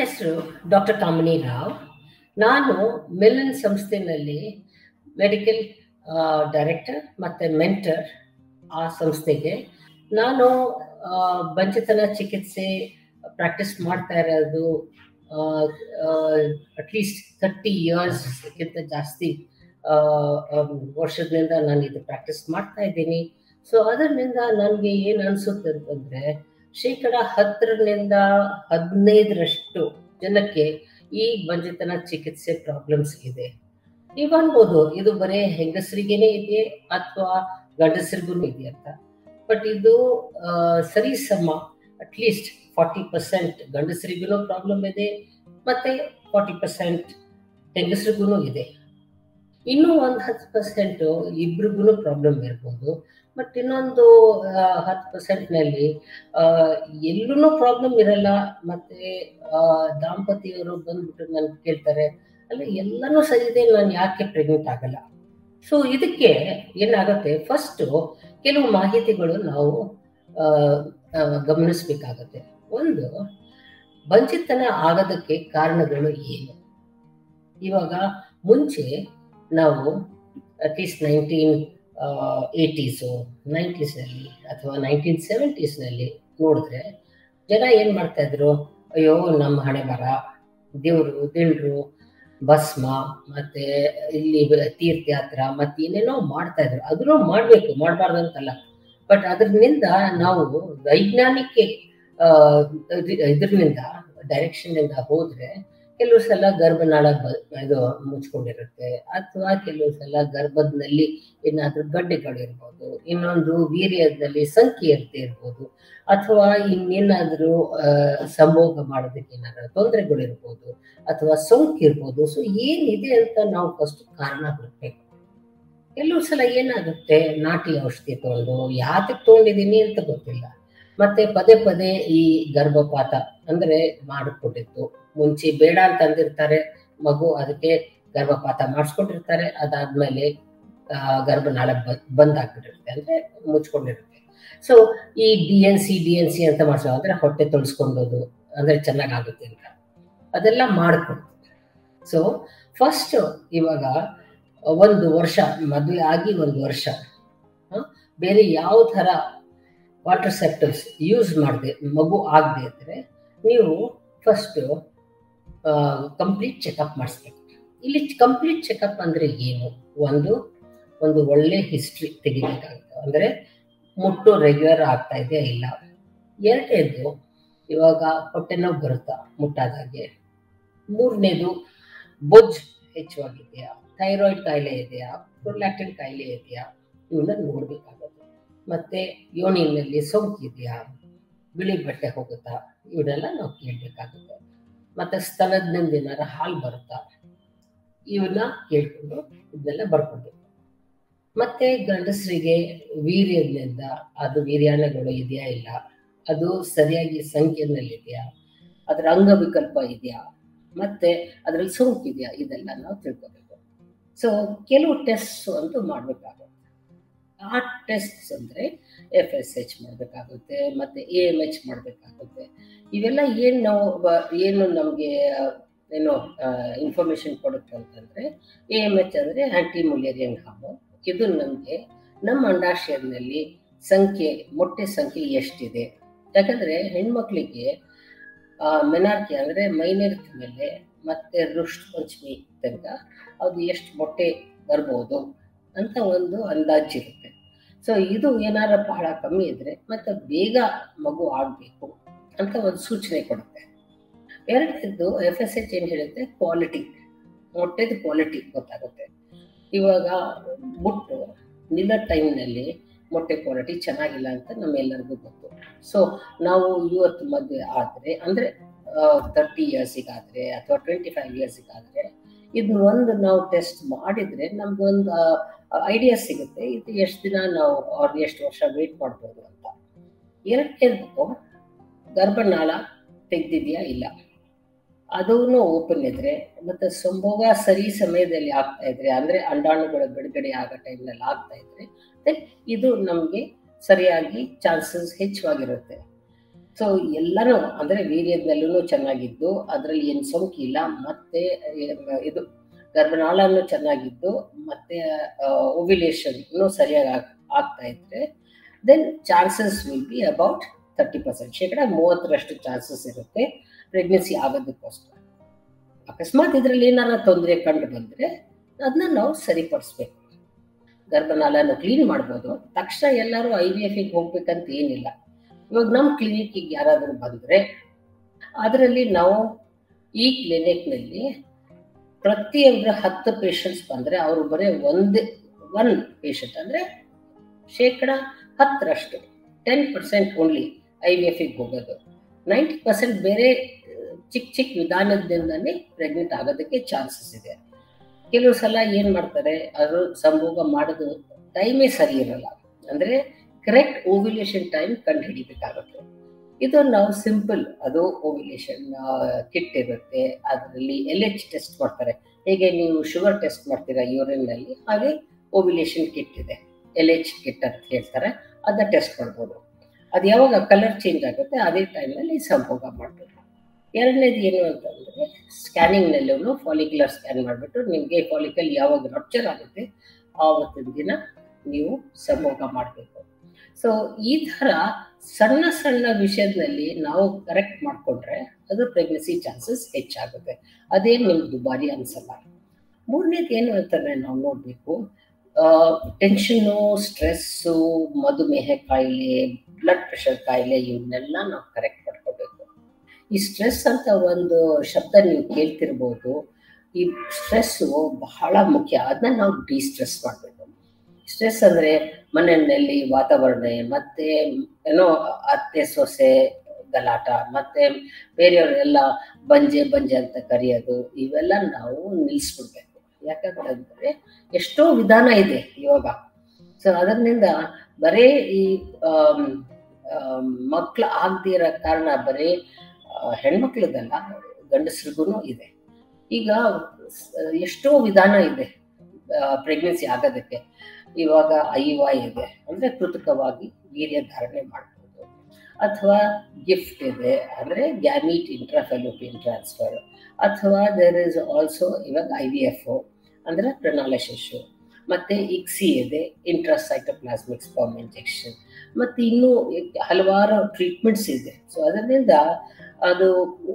ಹೆಸರು ಡಾಕ್ಟರ್ ಕಾಮಿನಿ ರಾವ್. ನಾನು ಮಿಲನ್ ಸಂಸ್ಥೆಯಲ್ಲಿ ಮೆಡಿಕಲ್ ಡೈರೆಕ್ಟರ್ ಮತ್ತು ಮೆಂಟರ್. ಆ ಸಂಸ್ಥೆಗೆ ನಾನು ಬಂಜೆತನ ಚಿಕಿತ್ಸೆ ಪ್ರಾಕ್ಟೀಸ್ ಮಾಡ್ತಾ ಇರೋದು ಅಟ್ಲೀಸ್ಟ್ 30 ಇಯರ್ಸ್ಗಿಂತ ಜಾಸ್ತಿ ವರ್ಷದಿಂದ ನಾನು ಇದು ಪ್ರಾಕ್ಟೀಸ್ ಮಾಡ್ತಾ ಇದ್ದೀನಿ. ಸೊ ಅದರಿಂದ ನನಗೆ ಏನು ಅನಿಸುತ್ತೆ ಅಂತಂದರೆ, 10% 15% ಜನಕ್ಕೆ ಈ ಬಂಜೆತನ ಚಿಕಿತ್ಸೆ ಪ್ರಾಬ್ಲಮ್ಸ್ ಇದೆ. ನೀವು ಅನ್ಬೋದು ಇದು ಬರೀ ಹೆಂಗಸರಿಗೇನೆ ಇದೆಯೇ ಅಥವಾ ಗಂಡಸರಿಗೂ ಇದೆ ಅಂತ. ಬಟ್ ಇದು ಸರಿಸಮ ಅಟ್ಲೀಸ್ಟ್ 40% ಗಂಡಸರಿಗೂ ಪ್ರಾಬ್ಲಮ್ ಇದೆ ಮತ್ತು 40% ಹೆಂಗಸರಿಗೂ ಇದೆ. ಇನ್ನೂ ಒಂದು 10% ಇಬ್ರಿಗೂ ಪ್ರಾಬ್ಲಮ್ ಇರ್ಬೋದು. ಬಟ್ ಇನ್ನೊಂದು 10%ನಲ್ಲಿ ಎಲ್ಲೂ ಪ್ರಾಬ್ಲಮ್ ಇರಲ್ಲ. ಮತ್ತು ದಾಂಪತಿಯವರು ಬಂದ್ಬಿಟ್ಟು ನನಗೆ ಕೇಳ್ತಾರೆ, ಅಲ್ಲ ಎಲ್ಲನೂ ಸರಿ ಇದೆ, ನಾನು ಯಾಕೆ ಪ್ರೆಗ್ನೆಂಟ್ ಆಗಲ್ಲ? ಸೊ ಇದಕ್ಕೆ ಏನಾಗುತ್ತೆ, ಫಸ್ಟು ಕೆಲವು ಮಾಹಿತಿಗಳು ನಾವು ಗಮನಿಸಬೇಕಾಗತ್ತೆ. ಒಂದು, ಬಂಜೆತನ ಆಗೋದಕ್ಕೆ ಕಾರಣಗಳು ಏನು? ಇವಾಗ ಮುಂಚೆ ನಾವು ಅಟ್ಲೀಸ್ಟ್ 1980s 90sನಲ್ಲಿ ಅಥವಾ 1970sನಲ್ಲಿ ನೋಡಿದ್ರೆ ಜನ ಏನು ಮಾಡ್ತಾಯಿದ್ರು, ಅಯ್ಯೋ ನಮ್ಮ ಹಣೆ ಬರ, ದೇವರು ದಿಂಡ್ರು, ಭಸ್ಮ ಮತ್ತು ಇಲ್ಲಿ ತೀರ್ಥಯಾತ್ರ ಮತ್ತು ಏನೇನೋ ಮಾಡ್ತಾಯಿದ್ರು. ಅದನ್ನು ಮಾಡಬೇಕು, ಮಾಡಬಾರ್ದು ಅಂತಲ್ಲ. ಬಟ್ ಅದರಿಂದ ನಾವು ವೈಜ್ಞಾನಿಕ ಇದರಿಂದ ಡೈರೆಕ್ಷನ್ನಿಂದ ಹೋದರೆ ಕೆಲವು ಸಲ ಗರ್ಭನಾಳ ಇದು ಮುಚ್ಕೊಂಡಿರುತ್ತೆ, ಅಥವಾ ಕೆಲವು ಸಲ ಗರ್ಭದಲ್ಲಿ ಏನಾದರೂ ಗಡ್ಡೆಗಳಿರ್ಬೋದು, ಇನ್ನೊಂದು ವೀರ್ಯದಲ್ಲಿ ಸಂಖ್ಯೆಯತೆ ಇರ್ಬೋದು, ಅಥವಾ ಇನ್ನೇನಾದರೂ ಸಂಭೋಗ ಮಾಡೋದಕ್ಕೆ ಏನಾದರೂ ತೊಂದರೆಗಳಿರ್ಬೋದು, ಅಥವಾ ಸೋಂಕಿರ್ಬೋದು. ಸೊ ಏನಿದೆ ಅಂತ ನಾವು ಫಸ್ಟ್ ಕಾರಣ ಹುಡುಕಬೇಕು. ಕೆಲವು ಸಲ ಏನಾಗುತ್ತೆ, ನಾಟಿ ಔಷಧಿ ತೊಗೊಂಡು ಯಾತಕ್ಕೆ ತೊಗೊಂಡಿದ್ದೀನಿ ಅಂತ ಗೊತ್ತಿಲ್ಲ, ಮತ್ತು ಪದೇ ಪದೇ ಈ ಗರ್ಭಪಾತ ಅಂದರೆ ಮಾಡಿಕೊಟ್ಟಿತ್ತು. ಮುಂಚೆ ಬೇಡ ಅಂತ ಅಂದಿರ್ತಾರೆ ಮಗು, ಅದಕ್ಕೆ ಗರ್ಭಪಾತ ಮಾಡಿಸ್ಕೊಂಡಿರ್ತಾರೆ. ಅದಾದಮೇಲೆ ಗರ್ಭನಾಳ ಬಂದಾಗ್ಬಿಟ್ಟಿರುತ್ತೆ, ಅಂದರೆ ಮುಚ್ಕೊಂಡಿರುತ್ತೆ. ಸೊ ಈ ಡಿ ಎನ್ ಸಿ ಅಂತ ಮಾಡಿಸೋ, ಅಂದರೆ ಹೊಟ್ಟೆ ತೊಳ್ಸ್ಕೊಂಡೋದು, ಅಂದರೆ ಚೆನ್ನಾಗಾಗುತ್ತೆ ಅಂತ ಅದೆಲ್ಲ ಮಾಡಿಕೊಡ್ತಾರೆ. ಸೊ ಫಸ್ಟ್ ಇವಾಗ 1 ವರ್ಷ ಮದುವೆ ಆಗಿ 1 ವರ್ಷ ಬೇರೆ ಯಾವ ಥರ ಕಾಂಟ್ರಸೆಪ್ಟಿವ್ಸ್ ಯೂಸ್ ಮಾಡದೆ ಮಗು ಆಗದೆ ಇದ್ದರೆ ನೀವು ಫಸ್ಟು ಕಂಪ್ಲೀಟ್ ಚೆಕಪ್ ಮಾಡಿಸ್ಬೇಕು. ಇಲ್ಲಿ ಕಂಪ್ಲೀಟ್ ಚೆಕಪ್ ಅಂದರೆ ಏನು? ಒಂದು ಒಳ್ಳೆ ಹಿಸ್ಟ್ರಿ ತೆಗಿಬೇಕಾಗುತ್ತೆ, ಅಂದರೆ ಮುಟ್ಟು ರೆಗ್ಯುಲರ್ ಆಗ್ತಾ ಇದೆಯಾ ಇಲ್ಲ. ಎರಡನೇದು, ಇವಾಗ ಹೊಟ್ಟೆ ನೋವು ಬರುತ್ತಾ ಮುಟ್ಟಾದಾಗೆ. ಮೂರನೇದು, ಬೊಜ್ಜು ಹೆಚ್ಚಾಗಿದೆಯಾ, ಥೈರಾಯ್ಡ್ ಕಾಯಿಲೆ ಇದೆಯಾ, ಪ್ರೊಲ್ಯಾಕ್ಟಿನ್ ಕಾಯಿಲೆ ಇದೆಯಾ, ಇವನ್ನ ನೋಡಬೇಕಾಗುತ್ತೆ. ಮತ್ತು ಯೋನಿನಲ್ಲಿ ಸೋಂಕಿದೆಯಾ, ಬಿಳಿ ಬಟ್ಟೆ ಹೋಗುತ್ತಾ, ಇವನ್ನೆಲ್ಲ ನಾವು ಕೇಳಬೇಕಾಗುತ್ತೆ. ಮತ್ತು ಸ್ತನದಿಂದ ಏನಾರ ಹಾಲು ಬರುತ್ತಾ, ಇವನ್ನ ಕೇಳಿಕೊಂಡು ಇದನ್ನೆಲ್ಲ ಬರ್ಕೊಬೇಕು. ಮತ್ತು ಗಂಡಸರಿಗೆ ವೀರ್ಯದಿಂದ ಅದು ವೀರ್ಯಾಣುಗಳು ಇದೆಯಾ ಇಲ್ಲ, ಅದು ಸರಿಯಾಗಿ ಸಂಖ್ಯೆಯಲ್ಲಿದೆಯಾ, ಅದರ ಅಂಗವಿಕಲ್ಪ ಇದೆಯಾ, ಮತ್ತು ಅದರಲ್ಲಿ ಸೋಂಕಿದೆಯಾ, ಇದೆಲ್ಲ ನಾವು ತಿಳ್ಕೋಬೇಕು. ಸೊ ಕೆಲವು ಟೆಸ್ಟ್ ಅಂತೂ ಮಾಡಬೇಕಾಗುತ್ತೆ. ಆ ಟೆಸ್ಟ್ ಅಂದರೆ FSH ಮಾಡಬೇಕಾಗುತ್ತೆ, ಮತ್ತು AMH ಮಾಡಬೇಕಾಗುತ್ತೆ. ಇವೆಲ್ಲ ಏನು ನಮಗೆ ಇನ್ಫಾರ್ಮೇಷನ್ ಕೊಡುತ್ತೆ ಅಂತಂದರೆ, AMH ಅಂದರೆ ಆ್ಯಂಟಿ ಮುಲೇರಿಯನ್ ಹಾರ್ಮೋನ್. ಇದು ನಮಗೆ ನಮ್ಮ ಅಂಡಾಶಯದಲ್ಲಿ ಮೊಟ್ಟೆ ಸಂಖ್ಯೆ ಎಷ್ಟಿದೆ. ಯಾಕಂದರೆ ಹೆಣ್ಮಕ್ಳಿಗೆ ಮೆನಾರ್ಕಿ ಅಂದರೆ ಮೈನೇರ್ತ್ ಮೇಲೆ ಮತ್ತು ಋಷ್ ಪಂಚಮಿ ತನಕ ಅದು ಎಷ್ಟು ಮೊಟ್ಟೆ ಬರ್ಬೋದು ಅಂತ ಒಂದು ಅಂದಾಜಿರುತ್ತೆ. ಸೊ ಇದು ಏನಾರ ಬಹಳ ಕಮ್ಮಿ ಇದ್ದರೆ ಮತ್ತು ಬೇಗ ಮಗು ಆಗಬೇಕು ಅಂತ ಒಂದು ಸೂಚನೆ ಕೊಡುತ್ತೆ. ಎರಡನೇದು FSH ಏನು ಹೇಳುತ್ತೆ, ಕ್ವಾಲಿಟಿ, ಮೊಟ್ಟೆದು ಕ್ವಾಲಿಟಿ ಗೊತ್ತಾಗುತ್ತೆ. ಇವಾಗ ಮುಟ್ಟು ನಿಲ್ಲೋ ಟೈಮ್ನಲ್ಲಿ ಮೊಟ್ಟೆ ಕ್ವಾಲಿಟಿ ಚೆನ್ನಾಗಿಲ್ಲ ಅಂತ ನಮ್ಮೆಲ್ಲರಿಗೂ ಗೊತ್ತು. ಸೊ ನಾವು ಇವತ್ತು ಮದುವೆ ಆದರೆ, ಅಂದರೆ 30 ಇಯರ್ಸಿಗಾದರೆ ಅಥವಾ 25 ಇಯರ್ಸಿಗಾದರೆ, ಇದನ್ನ ನಾವು ಟೆಸ್ಟ್ ಮಾಡಿದರೆ ನಮಗೊಂದು ಐಡಿಯಾ ಸಿಗುತ್ತೆ, ಇದು ಎಷ್ಟು ದಿನ ನಾವು ಎಷ್ಟು ವರ್ಷ ವೇಟ್ ಮಾಡ್ಬೋದು ಅಂತ. ಎರಡನೇದು, ಗರ್ಭನಾಳ ತೆಗೆದಿದೆಯಾ ಇಲ್ಲ, ಅದೂ ಓಪನ್ ಇದ್ದರೆ, ಮತ್ತು ಸಂಭೋಗ ಸರಿ ಸಮಯದಲ್ಲಿ ಆಗ್ತಾ ಇದ್ರೆ, ಅಂದರೆ ಅಂಡಾಣುಗಳ ಬಿಡುಗಡೆ ಆಗೋ ಟೈಮ್ನಲ್ಲಿ ಆಗ್ತಾ ಇದ್ರೆ, ಇದು ನಮಗೆ ಸರಿಯಾಗಿ ಚಾನ್ಸಸ್ ಹೆಚ್ಚಾಗಿರುತ್ತೆ. ಸೊ ಎಲ್ಲನೂ ಅಂದರೆ ವೀರ್ಯದಲ್ಲೂ ಚೆನ್ನಾಗಿದ್ದು, ಅದರಲ್ಲಿ ಏನು ಸೋಂಕಿಲ್ಲ, ಮತ್ತೆ ಇದು ಗರ್ಭನಾಳನೂ ಚೆನ್ನಾಗಿದ್ದು, ಮತ್ತೆ ಓವ್ಯುಲೇಷನ್ ಸರಿಯಾಗಿ ಆಗ್ತಾ ಇದ್ರೆ, then chances will be about 30%, ಶೇಕಡ 30ರಷ್ಟು ಚಾನ್ಸಸ್ ಇರುತ್ತೆ ಪ್ರೆಗ್ನೆನ್ಸಿ ಆಗೋದಕ್ಕೋಸ್ಕರ. ಅಕಸ್ಮಾತ್ ಇದರಲ್ಲಿ ಏನಾರ ತೊಂದರೆ ಕಂಡು ಬಂದರೆ ಅದನ್ನ ನಾವು ಸರಿಪಡಿಸ್ಬೇಕು. ಗರ್ಭನಾಳನ ಕ್ಲೀನ್ ಮಾಡ್ಬೋದು. ತಕ್ಷಣ ಎಲ್ಲರೂ IVFಗೆ ಹೋಗ್ಬೇಕಂತ ಏನಿಲ್ಲ. ಇವಾಗ ನಮ್ಮ ಕ್ಲಿನಿಕ್ಗೆ ಯಾರಾದರೂ ಬಂದರೆ ಅದರಲ್ಲಿ ನಾವು ಈ ಕ್ಲಿನಿಕ್ನಲ್ಲಿ ಪ್ರತಿಯೊಬ್ಬರು 10 ಪೇಷಂಟ್ಸ್ ಬಂದರೆ ಅವರು ಬರೀ ಒನ್ ಪೇಷಂಟ್ ಅಂದರೆ ಶೇಕಡ 10ರಷ್ಟು 10% ಓನ್ಲಿ IVFಗೆ ಹೋಗೋದು. 90% ಬೇರೆ ಚಿಕ್ಕ ವಿಧಾನದಿಂದನೇ ಪ್ರೆಗ್ನೆಂಟ್ ಆಗೋದಕ್ಕೆ ಚಾನ್ಸಸ್ ಇದೆ. ಕೆಲವು ಸಲ ಏನು ಮಾಡ್ತಾರೆ, ಅದು ಸಂಭೋಗ ಮಾಡೋದು ಟೈಮೇ ಸರಿ ಇರಲ್ಲ, ಅಂದರೆ ಕರೆಕ್ಟ್ ಓವ್ಯುಲೇಷನ್ ಟೈಮ್ ಕಂಡು ಹಿಡಿಬೇಕಾಗುತ್ತೆ. ಇದು ನಾವು ಸಿಂಪಲ್, ಅದು ಓವ್ಯುಲೇಷನ್ ಕಿಟ್ ಇರುತ್ತೆ, ಅದರಲ್ಲಿ LH ಟೆಸ್ಟ್ ಮಾಡ್ತಾರೆ. ಹೇಗೆ ನೀವು ಶುಗರ್ ಟೆಸ್ಟ್ ಮಾಡ್ತೀರಾ ಯೂರಿನ್ನಲ್ಲಿ, ಹಾಗೆ ಓವ್ಯುಲೇಷನ್ ಕಿಟ್ ಇದೆ, LH ಕಿಟ್ ಅಂತ ಹೇಳ್ತಾರೆ. ಅದನ್ನ ಟೆಸ್ಟ್ ಮಾಡ್ಬೋದು. ಅದು ಯಾವಾಗ ಕಲರ್ ಚೇಂಜ್ ಆಗುತ್ತೆ ಅದೇ ಟೈಮ್ನಲ್ಲಿ ಸಂಭೋಗ ಮಾಡ್ಬೋದು. ಎರಡನೇದು ಏನು ಅಂತಂದರೆ, ಸ್ಕ್ಯಾನಿಂಗ್ನಲ್ಲೂ ಫಾಲಿಕ್ಯುಲರ್ ಸ್ಕ್ಯಾನ್ ಮಾಡಿಬಿಟ್ಟು ನಿಮಗೆ ಫಾಲಿಕಲ್ ಯಾವಾಗ ರಪ್ಚರ್ ಆಗುತ್ತೆ ಆವತ್ತಿನ ದಿನ ನೀವು ಸಂಭೋಗ ಮಾಡಬೇಕು. ಸೊ ಈ ಥರ ಸಣ್ಣ ವಿಷಯದಲ್ಲಿ ನಾವು ಕರೆಕ್ಟ್ ಮಾಡಿಕೊಂಡ್ರೆ ಅದು ಪ್ರೆಗ್ನೆನ್ಸಿ ಚಾನ್ಸಸ್ ಹೆಚ್ಚಾಗುತ್ತೆ. ಅದೇನು ನಿಮ್ಗೆ ದುಬಾರಿ ಅನಿಸಲ್ಲ. ಮೂರನೇದು ಏನು ಅಂತಂದರೆ ನಾವು ನೋಡಬೇಕು, ಟೆನ್ಷನ್ನು, ಸ್ಟ್ರೆಸ್ಸು, ಮಧುಮೇಹ ಕಾಯಿಲೆ, ಬ್ಲಡ್ ಪ್ರೆಷರ್ ಕಾಯಿಲೆ ಇವನ್ನೆಲ್ಲ ನಾವು ಕರೆಕ್ಟ್ ಮಾಡ್ಕೋಬೇಕು. ಈ ಸ್ಟ್ರೆಸ್ ಅಂತ ಒಂದು ಶಬ್ದ ನೀವು ಕೇಳ್ತಿರ್ಬೋದು. ಈ ಸ್ಟ್ರೆಸ್ಸು ಬಹಳ ಮುಖ್ಯ. ಅದನ್ನ ನಾವು ಡಿಸ್ಟ್ರೆಸ್ ಮಾಡಬೇಕು. ಸ್ಟ್ರೆಸ್ ಅಂದರೆ ಮನೆಯಲ್ಲಿ ವಾತಾವರಣ, ಮತ್ತೆ ಏನೋ ಅತ್ತೆ ಸೊಸೆ ಗಲಾಟ, ಮತ್ತೆ ಬೇರೆಯವರೆಲ್ಲ ಬಂಜೆ ಅಂತ ಕರೆಯೋದು, ಇವೆಲ್ಲ ನಾವು ನಿಲ್ಲಿಸ್ಬಿಡ್ಬೇಕು. ಯಾಕಂತಂದರೆ ಎಷ್ಟೋ ವಿಧಾನ ಇದೆ ಯೋಗ. ಸೊ ಅದರಿಂದ ಬರೀ ಈ ಮಕ್ಕಳು ಆಗದೇ ಇರೋ ಕಾರಣ ಬರೀ ಹೆಣ್ಮಕ್ಳದಲ್ಲ, ಗಂಡಸ್ರಿಗೂ ಇದೆ. ಈಗ ಎಷ್ಟೋ ವಿಧಾನ ಇದೆ ಪ್ರೆಗ್ನೆನ್ಸಿ ಆಗೋದಕ್ಕೆ. ಇವಾಗ IVI ಇದೆ, ಅಂದರೆ ಕೃತಕವಾಗಿ ವೀರ್ಯ ಧಾರಣೆ ಮಾಡ್ಬೋದು. ಅಥವಾ ಗಿಫ್ಟ್ ಇದೆ, ಅಂದರೆ ಗ್ಯಾಮೀಟ್ ಇಂಟ್ರಾಫೆಲೋಪಿಯನ್ ಟ್ರಾನ್ಸ್ಫರ್. ಅಥವಾ ದೇರ್ ಇಸ್ ಆಲ್ಸೋ ಇವಾಗ IVF ಅಂದರೆ ಪ್ರಣಾಳ ಶಿಶು. ಮತ್ತು ICSI ಇದೆ, ಇಂಟ್ರಾಸೈಟೋಪ್ಲಾಸ್ಮಿಕ್ ಸ್ಪರ್ಮ್ ಇಂಜೆಕ್ಷನ್. ಮತ್ತು ಇನ್ನೂ ಹಲವಾರು ಟ್ರೀಟ್ಮೆಂಟ್ಸ್ ಇದೆ. ಸೊ ಅದರಿಂದ ಅದು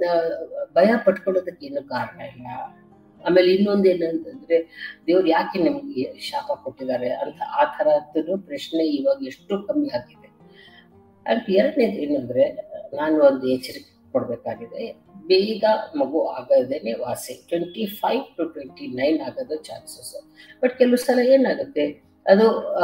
ಭಯ ಪಟ್ಕೊಳ್ಳೋದಕ್ಕೆ ಏನು ಕಾರಣ ಇಲ್ಲ. ಆಮೇಲೆ ಇನ್ನೊಂದು ಏನಂತಂದರೆ, ದೇವ್ರು ಯಾಕೆ ನಮಗೆ ಶಾಪ ಕೊಟ್ಟಿದ್ದಾರೆ ಅಂತ ಆ ಥರದ್ದು ಪ್ರಶ್ನೆ ಇವಾಗ ಎಷ್ಟು ಕಮ್ಮಿ ಆಗಿದೆ. ಆ್ಯಂಡ್ ಎರಡನೇದು ಏನಂದರೆ, ನಾನು ಒಂದು ಎಚ್ಚರಿಕೆ ಕೊಡಬೇಕಾಗಿದೆ. ಬೇಗ ಮಗು ಆಗೋದೇನೆ ವಾಸಿ. 25 to 29 ಆಗೋದು ಚಾನ್ಸಸ್. ಬಟ್ ಕೆಲವು ಸಲ ಏನಾಗುತ್ತೆ, ಅದು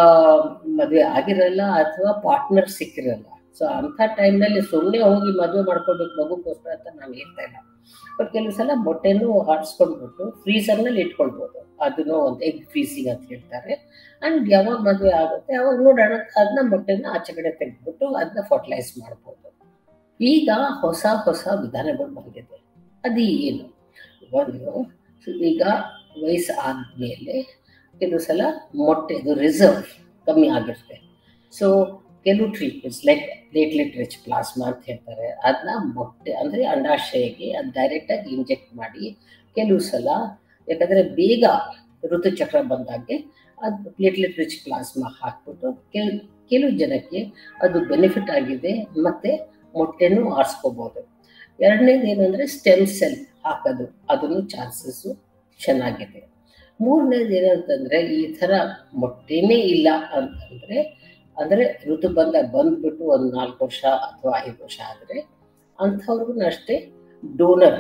ಮದುವೆ ಆಗಿರಲ್ಲ ಅಥವಾ ಪಾರ್ಟ್ನರ್ ಸಿಕ್ಕಿರಲ್ಲ. ಸೊ ಅಂಥ ಟೈಮ್ನಲ್ಲಿ ಸುಮ್ಮನೆ ಹೋಗಿ ಮದುವೆ ಮಾಡ್ಕೊಳ್ಬೇಕು ಮಗುಗೋಸ್ಕರ ಅಂತ ನಾನು ಹೇಳ್ತಾ ಇಲ್ಲ. ಬಟ್ ಕೆಲವು ಸಲ ಮೊಟ್ಟೆನೂ ಆಡಿಸ್ಕೊಂಡ್ಬಿಟ್ಟು ಫ್ರೀಸರ್ನಲ್ಲಿ ಇಟ್ಕೊಳ್ಬೋದು. ಅದನ್ನು ಒಂದು ಎಗ್ ಫ್ರೀಸಿಂಗ್ ಅಂತ ಹೇಳ್ತಾರೆ. ಆ್ಯಂಡ್ ಯಾವಾಗ ಮದುವೆ ಆಗುತ್ತೆ ಅವಾಗ ನೋಡೋಣ, ಅದನ್ನ ಮೊಟ್ಟೆನ ಆಚೆ ಕಡೆ ತೆಗೆದ್ಬಿಟ್ಟು ಅದನ್ನ ಫರ್ಟಿಲೈಸ್ ಮಾಡ್ಬೋದು. ಈಗ ಹೊಸ ವಿಧಾನಗಳು ಬಂದಿದೆ. ಅದು ಏನು, ಒಂದು ಈಗ ವಯಸ್ಸು ಆದಮೇಲೆ ಕೆಲವು ಸಲ ಮೊಟ್ಟೆದು ರಿಸರ್ವ್ ಕಮ್ಮಿ ಆಗಿರುತ್ತೆ. ಸೊ ಕೆಲವು treatments like platelet rich plasma ಅಂತ ಹೇಳ್ತಾರೆ, ಅದನ್ನ ಮೊಟ್ಟೆ ಅಂದರೆ ಅಂಡಾಶಯಕ್ಕೆ ಅದು ಡೈರೆಕ್ಟಾಗಿ ಇಂಜೆಕ್ಟ್ ಮಾಡಿ ಕೆಲವು ಸಲ, ಯಾಕಂದರೆ ಬೇಗ ಋತುಚಕ್ರ ಬಂದಾಗೆ ಅದು ಪ್ಲೇಟ್ಲೆಟ್ ರಿಚ್ ಪ್ಲಾಸ್ಮಾ ಹಾಕ್ಬಿಟ್ಟು ಕೆಲವು ಜನಕ್ಕೆ ಅದು ಬೆನಿಫಿಟ್ ಆಗಿದೆ. ಮತ್ತು ಮೊಟ್ಟೆನೂ ಆರಿಸ್ಕೋಬೋದು. ಎರಡನೇದು ಏನಂದರೆ ಸ್ಟೆಮ್ ಸೆಲ್ ಹಾಕೋದು, ಅದನ್ನು ಚಾನ್ಸಸ್ಸು ಚೆನ್ನಾಗಿದೆ. ಮೂರನೇದು ಏನಂತಂದರೆ, ಈ ಥರ ಮೊಟ್ಟೆನೇ ಇಲ್ಲ ಅಂತಂದರೆ, ಅಂದರೆ ಋತುಬಂಧ ಬಂದ್ಬಿಟ್ಟು ಒಂದು 4 ವರ್ಷ ಅಥವಾ 5 ವರ್ಷ ಆದರೆ ಅಂಥವ್ರಿಗೂ ಅಷ್ಟೇ ಡೋನರ್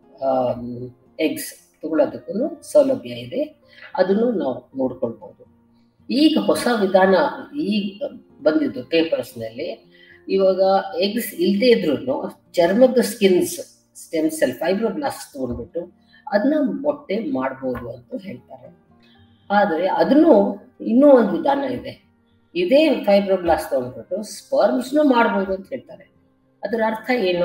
ಎಗ್ಸ್ ತಗೊಳ್ಳೋದಕ್ಕೂ ಸೌಲಭ್ಯ ಇದೆ. ಅದನ್ನು ನಾವು ನೋಡ್ಕೊಳ್ಬೋದು. ಈಗ ಹೊಸ ವಿಧಾನ ಈಗ ಬಂದಿದ್ದು ಪೇಪರ್ಸ್ನಲ್ಲಿ. ಇವಾಗ ಎಗ್ಸ್ ಇಲ್ಲದೆ ಇದ್ರೂ ಚರ್ಮದ ಸ್ಟೆಮ್ ಸೆಲ್ ಫೈಬ್ರೋಬ್ಲಾಸ್ಟ್ ತೊಗೊಂಡ್ಬಿಟ್ಟು ಅದನ್ನ ಮೊಟ್ಟೆ ಮಾಡ್ಬೋದು ಅಂತ ಹೇಳ್ತಾರೆ. ಆದರೆ ಅದನ್ನು ಇನ್ನೂ ಒಂದು ವಿಧಾನ ಇದೆ. ಇದೇ ಫೈಬ್ರೋಬ್ಲಾಸ್ಟ್ ತೊಗೊಂಡ್ಬಿಟ್ಟು ಸ್ಪರ್ಮ್ಸ್ನೂ ಮಾಡ್ಬೋದು ಅಂತ ಹೇಳ್ತಾರೆ. ಅದರ ಅರ್ಥ ಏನು?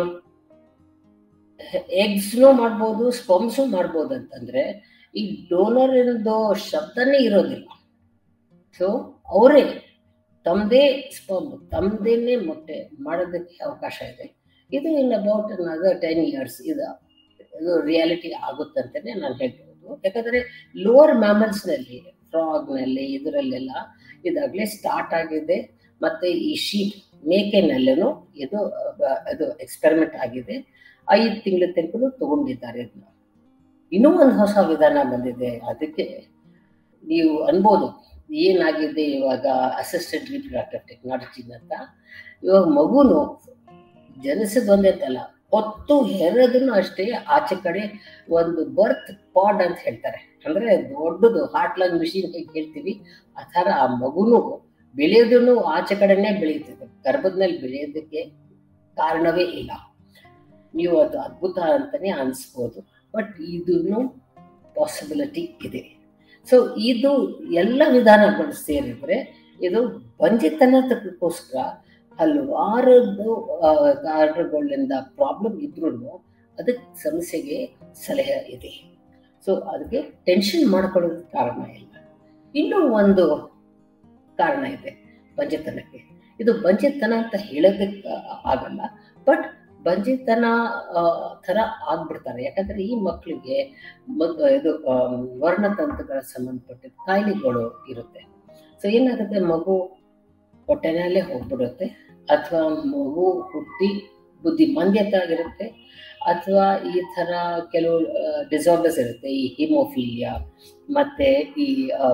ಎಗ್ಸ್ನೂ ಮಾಡ್ಬೋದು, ಸ್ಪರ್ಮ್ಸು ಮಾಡ್ಬೋದು ಅಂತಂದರೆ ಈ ಡೋನರ್ ಎಂದು ಶಬ್ದನೇ ಇರೋದಿಲ್ಲ. ಸೊ ಅವರೇ ತಮ್ಮದೇ ಸ್ಪರ್ಮ್, ತಮ್ಮದೇನೆ ಮೊಟ್ಟೆ ಮಾಡೋದಕ್ಕೆ ಅವಕಾಶ ಇದೆ. ಇದು ಇನ್ ಅಬೌಟ್ ಅನದರ್ 10 years ಇದು ರಿಯಾಲಿಟಿ ಆಗುತ್ತಂತಾನೆ ನಾನು ಹೇಳ್ಬೋದು. ಯಾಕಂದ್ರೆ ಲೋವರ್ ಮ್ಯಾಮಲ್ಸ್ನಲ್ಲಿ, ಫ್ರಾಗ್ನಲ್ಲಿ, ಇದರಲ್ಲೆಲ್ಲ ಇದಾಗಲೇ ಸ್ಟಾರ್ಟ್ ಆಗಿದೆ. ಮತ್ತೆ ಈ ಶೀಪ್ ಮೇಕೆನಲ್ಲೂ ಇದು ಎಕ್ಸ್ಪೆರಿಮೆಂಟ್ ಆಗಿದೆ. 5 ತಿಂಗಳ ತನಕ ತಗೊಂಡಿದ್ದಾರೆ ಇದನ್ನ. ಇನ್ನೂ ಒಂದು ಹೊಸ ವಿಧಾನ ಬಂದಿದೆ. ಅದಕ್ಕೆ ನೀವು ಅನ್ಬೋದು ಏನಾಗಿದೆ ಇವಾಗ ಅಸಿಸ್ಟೆಡ್ ರಿಪ್ರೊಡಕ್ಟಿವ್ ಟೆಕ್ನಾಲಜಿ ಅಂತ. ಇವಾಗ ಮಗುನು ಜನಿಸಿದ ಒಂದೇ ಅಂತಲ್ಲ, ಹೊತ್ತು ಹೆರದನ್ನು ಅಷ್ಟೇ ಆಚೆ ಕಡೆ ಒಂದು ಬರ್ತ್ ಪಾಡ್ ಅಂತ ಹೇಳ್ತಾರೆ. ಅಂದ್ರೆ ದೊಡ್ಡದು ಹಾರ್ಟ್ ಲಂಗ್ ಮಿಷಿನ್ ಹೇಗೆ ಹೇಳ್ತೀವಿ ಆ ಥರ ಆ ಮಗುನು ಬೆಳೆಯೋದನ್ನು ಆಚೆ ಕಡೆನೇ ಬೆಳೆಯುತ್ತದೆ. ಗರ್ಭದಲ್ಲಿ ಬೆಳೆಯೋದಕ್ಕೆ ಕಾರಣವೇ ಇಲ್ಲ. ನೀವು ಅದು ಅದ್ಭುತ ಅಂತಾನೆ ಅನಿಸ್ಬೋದು, ಬಟ್ ಇದನ್ನು ಪಾಸಿಬಿಲಿಟಿ ಇದೆ. ಸೊ ಇದು ಎಲ್ಲ ವಿಧಾನಗಳು ಸೇರಿದ್ರೆ ಇದು ಬಂಜೆತನಕ್ಕೋಸ್ಕರ ಹಲವಾರು ಕಾರಣಗಳಿಂದ ಪ್ರಾಬ್ಲಮ್ ಇದ್ರೂ ಅದಕ್ಕೆ ಸಮಸ್ಯೆಗೆ ಸಲಹೆ ಇದೆ. ಸೊ ಅದಕ್ಕೆ ಟೆನ್ಷನ್ ಮಾಡ್ಕೊಳ್ಳೋದಕ್ಕೆ ಕಾರಣ ಇಲ್ಲ. ಇನ್ನೂ ಒಂದು ಕಾರಣ ಇದೆ ಬಂಜೆತನಕ್ಕೆ. ಇದು ಬಂಜೆತನ ಅಂತ ಹೇಳೋದಕ್ಕೆ ಆಗಲ್ಲ, ಬಟ್ ಬಂಜೆತನ ಥರ ಆಗ್ಬಿಡ್ತಾರೆ. ಯಾಕಂದ್ರೆ ಈ ಮಕ್ಕಳಿಗೆ ಇದು ವರ್ಣತಂತುಗಳ ಸಂಬಂಧಪಟ್ಟ ಕಾಯಿಲೆಗಳು ಇರುತ್ತೆ. ಸೊ ಏನಾಗುತ್ತೆ, ಮಗು ಹೊಟ್ಟೆನಲ್ಲೇ ಹೋಗ್ಬಿಡುತ್ತೆ, ಅಥವಾ ಮಗು ಹುಟ್ಟಿ ಬುದ್ಧಿಮಾಂದ್ಯತೆ ಆಗಿರುತ್ತೆ, ಅಥವಾ ಈ ಥರ ಕೆಲವು ಡಿಸಾರ್ಡರ್ಸ್ ಇರುತ್ತೆ. ಈ ಹಿಮೋಫೀಲಿಯಾ ಮತ್ತೆ ಈ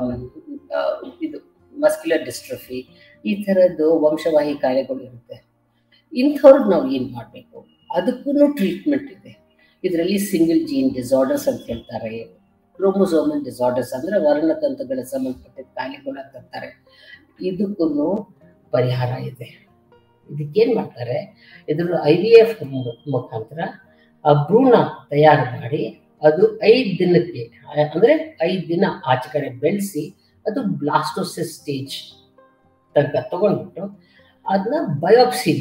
ಇದು ಮಸ್ಕ್ಯುಲರ್ ಡಿಸ್ಟ್ರಫಿ, ಈ ಥರದ್ದು ವಂಶವಾಹಿ ಕಾಯಿಲೆಗಳು ಇರುತ್ತೆ. ಇಂಥವ್ರಿಗೆ ನಾವು ಏನು ಮಾಡಬೇಕು? ಅದಕ್ಕೂ ಟ್ರೀಟ್ಮೆಂಟ್ ಇದೆ. ಇದರಲ್ಲಿ ಸಿಂಗಲ್ ಜೀನ್ ಡಿಸಾರ್ಡರ್ಸ್ ಅಂತ ಹೇಳ್ತಾರೆ, ಕ್ರೋಮೋಸೋಮಲ್ ಡಿಸಾರ್ಡರ್ಸ್ ಅಂದರೆ ವರ್ಣತಂತುಗಳ ಸಂಬಂಧಪಟ್ಟ ಕಾಯಿಲೆಗಳು ಅಂತ ಹೇಳ್ತಾರೆ. ಇದಕ್ಕೂ ಪರಿಹಾರ ಇದೆ. ಇದಕ್ಕೇನು ಮಾಡ್ತಾರೆ, ಇದ್ರ IVF ಮುಖಾಂತರ ಆ ಭ್ರೂಣ ತಯಾರು ಮಾಡಿ ಅದು 5 ದಿನಕ್ಕೆ ಅಂದರೆ 5 ದಿನ ಆಚೆ ಕಡೆ ಬೆಳೆಸಿ ಅದು ಬ್ಲಾಸ್ಟೋಸಿಸ್ ಸ್ಟೇಜ್ ತನಕ ತಗೊಂಡ್ಬಿಟ್ಟು ಅದನ್ನ ಬಯೋಪ್ಸಿ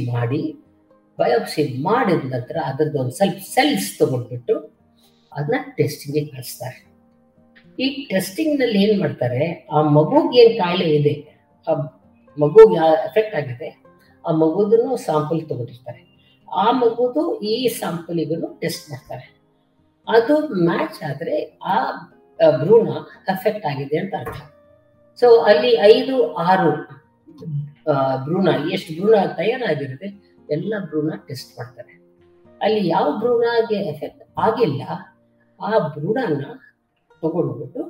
ಮಾಡಿದ ನಂತರ ಅದರದ್ದು ಒಂದು ಸ್ವಲ್ಪ ಸೆಲ್ಸ್ ತಗೊಂಡ್ಬಿಟ್ಟು ಅದನ್ನ ಟೆಸ್ಟಿಂಗ್ಗೆ ಕಳಿಸ್ತಾರೆ. ಈ ಟೆಸ್ಟಿಂಗ್ನಲ್ಲಿ ಏನು ಮಾಡ್ತಾರೆ, ಆ ಮಗುಗೆ ಏನು ಕಾಯಿಲೆ ಇದೆ, ಆ ಮಗು ಎಫೆಕ್ಟ್ ಆಗಿದೆ, ಆ ಮಗುದನ್ನು ಸ್ಯಾಂಪಲ್ ತಗೊಂಡಿರ್ತಾರೆ. ಆ ಮಗುದು ಈ ಸ್ಯಾಂಪಲಿಗೂ ಟೆಸ್ಟ್ ಮಾಡ್ತಾರೆ. ಅದು ಮ್ಯಾಚ್ ಆದರೆ ಆ ಭ್ರೂಣ ಎಫೆಕ್ಟ್ ಆಗಿದೆ ಅಂತ ಅರ್ಥ. ಸೊ ಅಲ್ಲಿ 5-6 ಭ್ರೂಣ, ಎಷ್ಟು ಭ್ರೂಣ ತಯಾರಾಗಿರುತ್ತೆ ಎಲ್ಲ ಭ್ರೂಣ ಟೆಸ್ಟ್ ಮಾಡ್ತಾರೆ. ಅಲ್ಲಿ ಯಾವ ಭ್ರೂಣಗೆ ಎಫೆಕ್ಟ್ ಆಗಿಲ್ಲ ಆ ಭ್ರೂಣನ ತಗೊಂಡ್ಬಿಟ್ಟು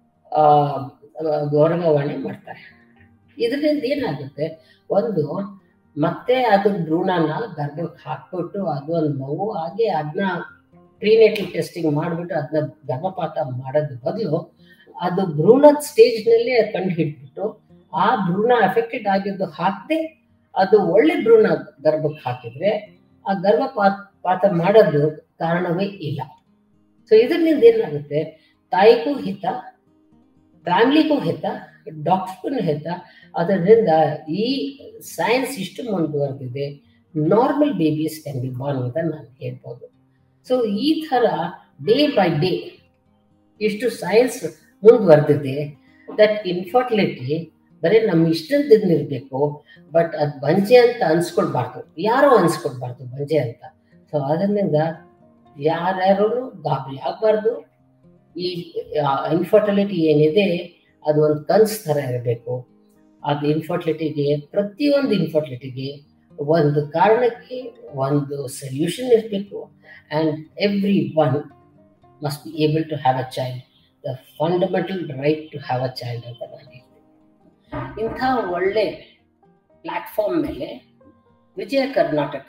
ವರ್ಗಾವಣೆ ಮಾಡ್ತಾರೆ. ಇದರಿಂದ ಏನಾಗುತ್ತೆ, ಒಂದು ಮತ್ತೆ ಅದು ಭ್ರೂಣನ ಗರ್ಭಕ್ಕೆ ಹಾಕ್ಬಿಟ್ಟು ಅದು ಒಂದು ಮಗು ಆಗಿ ಅದನ್ನ ಪ್ರೀನೇಟಲ್ ಟೆಸ್ಟಿಂಗ್ ಮಾಡಿಬಿಟ್ಟು ಅದನ್ನ ಗರ್ಭಪಾತ ಮಾಡೋದ್ರ ಬದಲು ಅದು ಭ್ರೂಣದ ಸ್ಟೇಜ್ನಲ್ಲೇ ಕಂಡು ಹಿಡ್ಬಿಟ್ಟು ಆ ಭ್ರೂಣ ಎಫೆಕ್ಟೆಡ್ ಆಗಿದ್ದು ಹಾಕದೆ ಅದು ಒಳ್ಳೆ ಭ್ರೂಣ ಗರ್ಭಕ್ಕೆ ಹಾಕಿದ್ರೆ ಆ ಗರ್ಭಪಾತ ಮಾಡೋದು ಕಾರಣವೇ ಇಲ್ಲ. ಸೊ ಇದರಿಂದ ಏನಾಗುತ್ತೆ, ತಾಯಿಗೂ ಹಿತ, ಫ್ಯಾಮಿಲಿಗೂ ಹಿತ, ಡಾಕ್ಟರ್ಗೂ ಹಿತ. ಅದರಿಂದ ಈ ಸೈನ್ಸ್ ಇಷ್ಟು ಮುಂದುವರೆದಿದೆ, normal babies can be born ಅಂತ ನಾನು ಹೇಳ್ಬೋದು. ಸೊ ಈ ಥರ ಡೇ ಬೈ ಡೇ ಇಷ್ಟು ಸೈನ್ಸ್ ಮುಂದುವರೆದಿದೆ. ದಟ್ ಇನ್ಫರ್ಟಿಲಿಟಿ ಬರೀ ನಮ್ಮ ಇಷ್ಟದಿಂದ ಇರಬೇಕು, ಬಟ್ ಅದು ಬಂಜೆ ಅಂತ ಅನ್ಸ್ಕೊಳ್ಬಾರ್ದು, ಯಾರೋ ಅನ್ಸ್ಕೊಳ್ಬಾರ್ದು ಬಂಜೆ ಅಂತ. ಸೊ ಅದರಿಂದ ಯಾರ್ಯಾರು ಗಾಬರಿ ಆಗಬಾರ್ದು. ಈ ಇನ್ಫರ್ಟಿಲಿಟಿ ಏನಿದೆ ಅದು ಒಂದು ಕನ್ಸು ಥರ ಇರಬೇಕು. ಅದು ಇನ್ಫರ್ಟಿಲಿಟಿಗೆ, ಪ್ರತಿಯೊಂದು ಇನ್ಫರ್ಟಿಲಿಟಿಗೆ ಒಂದು ಕಾರಣಕ್ಕೆ ಒಂದು ಸೊಲ್ಯೂಷನ್ ಇರಬೇಕು. And every one must be able to have a child, the fundamental right to have a child ಅಂತ ನಾನು ಹೇಳ್ತೀನಿ. ಇಂಥ ಒಳ್ಳೆ ಪ್ಲ್ಯಾಟ್ಫಾರ್ಮ್ ಮೇಲೆ ವಿಜಯ ಕರ್ನಾಟಕ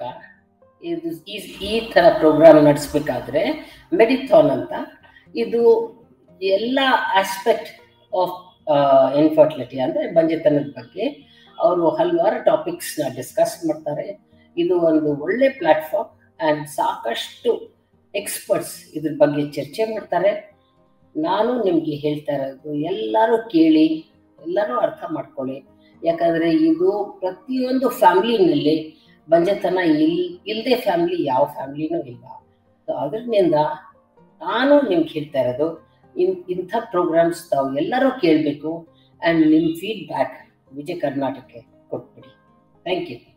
ಈ ಥರ ಪ್ರೋಗ್ರಾಮ್ ನಡೆಸಬೇಕಾದ್ರೆ ಮೆಡಿಥಾನ್ ಅಂತ, ಇದು ಎಲ್ಲ ಆಸ್ಪೆಕ್ಟ್ ಆಫ್ ಇನ್ಫರ್ಟಿಲಿಟಿ ಅಂದರೆ ಬಂಜೆತನದ ಬಗ್ಗೆ ಅವರು ಹಲವಾರು ಟಾಪಿಕ್ಸ್ನ ಡಿಸ್ಕಸ್ ಮಾಡ್ತಾರೆ. ಇದು ಒಂದು ಒಳ್ಳೆ ಪ್ಲ್ಯಾಟ್ಫಾರ್ಮ್ ಆ್ಯಂಡ್ ಸಾಕಷ್ಟು ಎಕ್ಸ್ಪರ್ಟ್ಸ್ ಇದ್ರ ಬಗ್ಗೆ ಚರ್ಚೆ ಮಾಡ್ತಾರೆ. ನಾನು ನಿಮಗೆ ಹೇಳ್ತಾ ಇರೋದು ಎಲ್ಲರೂ ಕೇಳಿ, ಎಲ್ಲರೂ ಅರ್ಥ ಮಾಡ್ಕೊಳ್ಳಿ. ಯಾಕಂದರೆ ಇದು ಪ್ರತಿಯೊಂದು ಫ್ಯಾಮ್ಲಿನಲ್ಲಿ ಬಂಜೆತನ ಇಲ್ಲದೆ ಫ್ಯಾಮ್ಲಿ ಯಾವ ಫ್ಯಾಮ್ಲಿನೂ ಇಲ್ಲ. ಸೊ ಅದರಿಂದ ನಾನು ನಿಮ್ಗೆ ಹೇಳ್ತಾ ಇರೋದು, ಇಂಥ ಪ್ರೋಗ್ರಾಮ್ಸ್ ತಾವು ಎಲ್ಲರೂ ಕೇಳಬೇಕು. ಆ್ಯಂಡ್ ನಿಮ್ಮ ಫೀಡ್ಬ್ಯಾಕ್ ವಿಜಯ ಕರ್ನಾಟಕಕ್ಕೆ ಕೊಟ್ಬಿಡಿ. Thank you.